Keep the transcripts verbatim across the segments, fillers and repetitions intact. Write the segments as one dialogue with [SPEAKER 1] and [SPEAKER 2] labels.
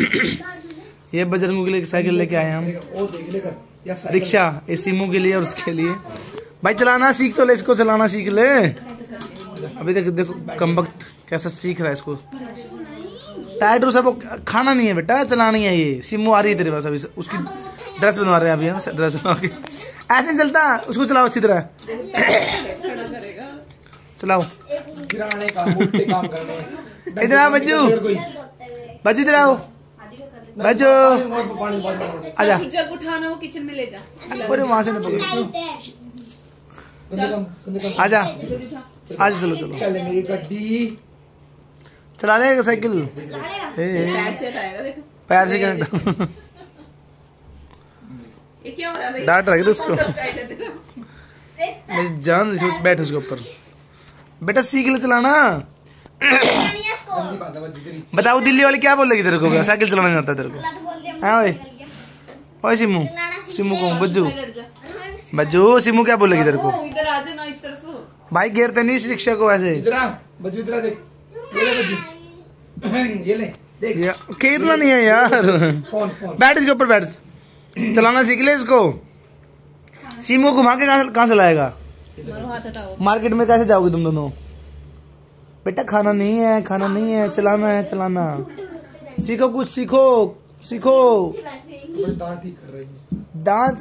[SPEAKER 1] ये बजरंगों के लिए साइकिल लेके आए हम, रिक्शा, ये सिमू के लिए और उसके लिए। भाई चलाना सीख तो ले, इसको चलाना सीख ले। अभी देख देखो कमबख्त कैसा सीख रहा है इसको। टायर सब खाना नहीं है बेटा, चलानी है ये। सिमू आ रही है तेरे पास अभी, उसकी ड्रेस बनवा रहे हैं अभी हम, ड्रेस बनवा के। ऐसे नहीं चलता, उसको चलाओ अच्छी तरह। चलाओ इधर आओ बज्जू, बज्जू इधर आओ, बज्जू आजा।
[SPEAKER 2] जग उठाना वो किचन में ले जा।
[SPEAKER 1] अरे वहां से ना पकड़, आजा आजा, चलो चलो
[SPEAKER 3] चले मेरी गड्डी,
[SPEAKER 1] चला लेगा साइकिल।
[SPEAKER 2] पैर से हटाएगा देखो,
[SPEAKER 1] पैर से क्या
[SPEAKER 2] ये क्या हो रहा है भाई?
[SPEAKER 1] डांट रही थी उसको, मेरी जान बैठ उसके ऊपर। बेटा सीख ले चलाना। बताओ दिल्ली वाली क्या बोलेगी तेरे को, साइकिल चलाना नहीं आता तेरे को? हाँ भाई, ओए सिमू, सिमू को बज्जू, बज्जू सिमू क्या बोलेगी तेरे को?
[SPEAKER 2] इधर आ जाना इस तरफ।
[SPEAKER 1] भाई गिरते नहीं इस रिक्शा को ऐसे।
[SPEAKER 3] इधर आ बज्जू, इधर आ देख, ये ले बज्जू, ये ले देख।
[SPEAKER 1] खेलना नहीं है यार,
[SPEAKER 3] फोन फोन
[SPEAKER 1] बैठ इसके ऊपर, बैठ, चलाना सीख ले इसको। सिमू घुमा के कहाँ कहाँ से लाएगा? मार्केट में कैसे जाओगे तुम दोनों? बेटा खाना नहीं है, खाना नहीं है, चलाना है, चलाना सीखो, कुछ सीखो, सीखो।
[SPEAKER 3] दांत ठीक कर रही है,
[SPEAKER 1] दांत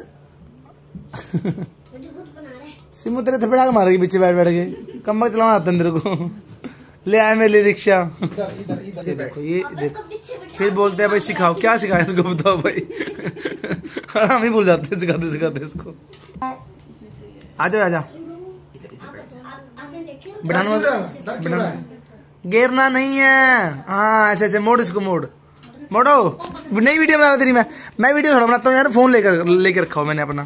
[SPEAKER 1] सिमू तेरे थपड़ा के मारेगी पीछे बैठ बैठ के। कम चलाना आता है तेरे को। ले आए मेरे लिए रिक्शा। ये देखो, ये देखो, फिर बोलते हैं भाई सिखाओ, क्या सिखाए इसको बताओ भाई। हम ही भूल जाते हैं सिखाते सिखाते इसको। आ जाओ, आ जाओ, बढ़ाना बढ़ाना, गिरना नहीं है। हाँ ऐसे ऐसे मोड़ इसको, मोड़ मोड़ो। नई वीडियो बना तेरी मैं मैं वीडियो थोड़ा बनाता हूँ यार, फोन लेकर लेकर रखा हूँ मैंने अपना।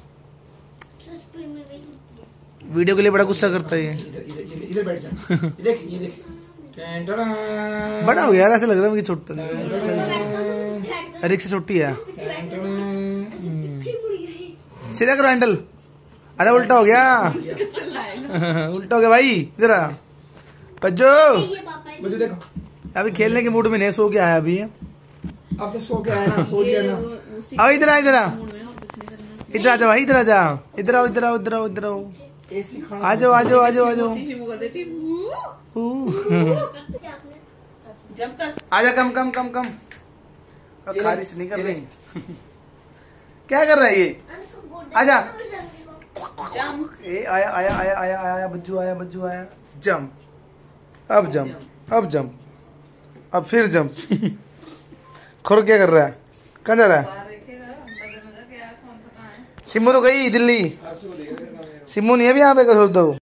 [SPEAKER 1] वीडियो के लिए बड़ा गुस्सा करता है ये।
[SPEAKER 3] इधर बैठ जा, देख ये देख,
[SPEAKER 1] बड़ा हो गया यार, ऐसा लग रहा है कि छोटा, रिक्शा छोटी है। सीधा करो हैंडल। अरे उल्टा हो गया, उल्टा हो गया भाई। इधर आ बज्जू,
[SPEAKER 3] बज्जू देखो,
[SPEAKER 1] अभी खेलने के मूड में नहीं, सो के आया अभी।
[SPEAKER 3] अब तो सो के आया ना, सो गया ना।
[SPEAKER 1] आओ इधर आ, इधर आ, इधर आ जा भाई, इधर आ जा, इधर आओ, इधर आओ, इधर आओ, इधर आओ, आ जाओ, आ जाओ, आ जाओ, आ जाओ, आजा, कम कम कम कम, खारिश नहीं कर रही। क्या कर रहा है ये? आजा, ए आया आया आया आया आया, बज्जू आया, बज्जू आया, जंप, अब जंप, अब जंप, अब फिर जंप। खुर क्या कर रहा है? कहाँ जा रहा है? सिम्मू तो गई दिल्ली, सिम्मू नहीं है अभी यहाँ पे, कर दो।